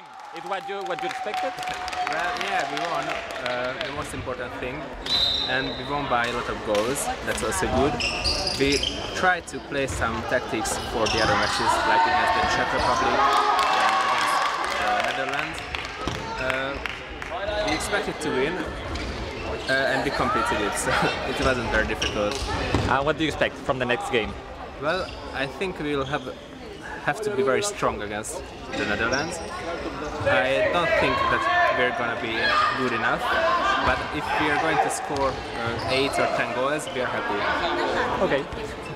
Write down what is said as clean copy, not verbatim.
game. It was what you expected? Well, yeah, we won the most important thing, and we won by a lot of goals. That's also good. We tried to play some tactics for the other matches, like against the Czech Republic and against the Netherlands. We expected to win, and we completed it, so it wasn't very difficult. What do you expect from the next game? Well, I think we will have to be very strong against the Netherlands. I don't think that we're going to be good enough, but if we are going to score 8 or 10 goals, we are happy. Okay.